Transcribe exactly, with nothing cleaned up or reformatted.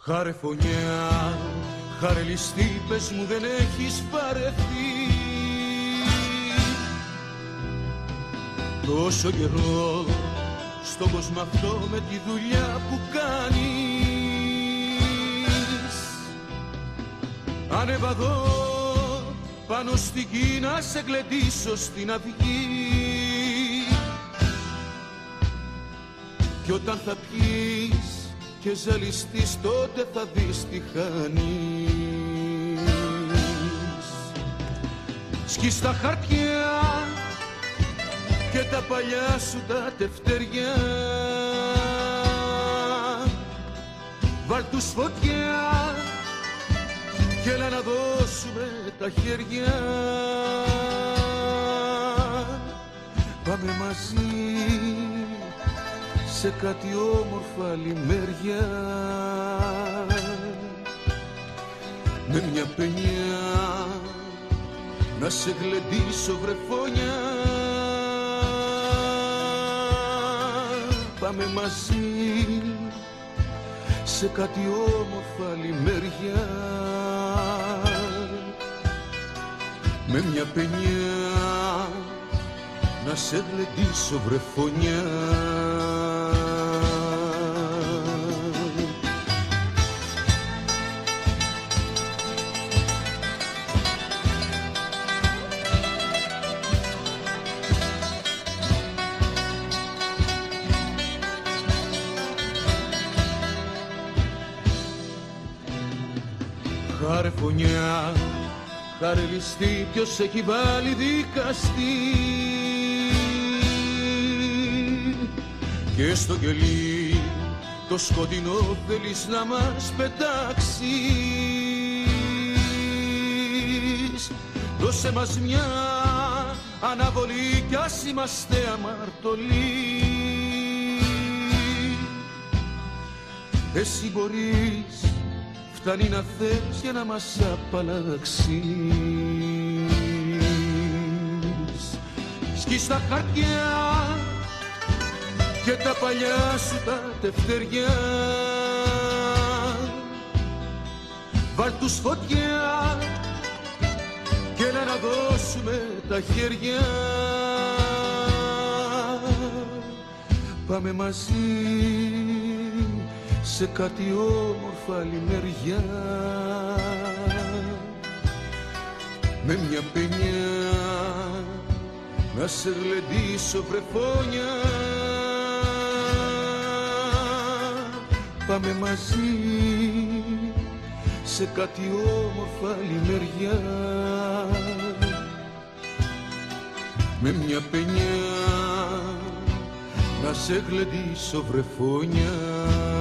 Χάρε φωνιά, χάρε ληστή, πες μου δεν έχεις βαρεθεί τόσο καιρό στον κόσμο αυτό με τη δουλειά που κάνεις. Ανέβα εδώ πάνω στη γη να σε γλεντήσω στην αυγή κι όταν θα πιείς και ζαλιστείς τότε θα δεις τι χάνεις. Σκείς τα χαρτιά και τα παλιά σου τα τευτέρια, βάλ' τους φωτιά κι έλα να δώσουμε τα χέρια. Πάμε μαζί σε κάτι όμορφα λιμέρια με μια παινιά να σε γλεντήσω βρεφόνια. Πάμε μαζί σε κάτι όμορφα λιμέρια με μια παινιά να σε γλεντήσω βρεφόνια. Χάρε φωνιά, χάρε ληστή, ποιος έχει βάλει δικαστή και στο κελί το σκοτεινό θέλεις να μας πετάξεις. Δώσε μας μια αναβολή κι ας είμαστε αμαρτωλοί. Εσύ μπορείς, φτάνει να θες για να μας απαλλάξεις. Σκείς τα χαρτιά και τα παλιά σου τα τευτέρια, βάλ' τους φωτιά και έλα να δώσουμε τα χέρια. Πάμε μαζί σε κάτι όμορφα λιμέρια με μια παινιά να σε γλεντήσω βρεφόνια. Πάμε μαζί σε κάτι όμορφα λιμέρια με μια παινιά να σε γλεντήσω βρεφόνια.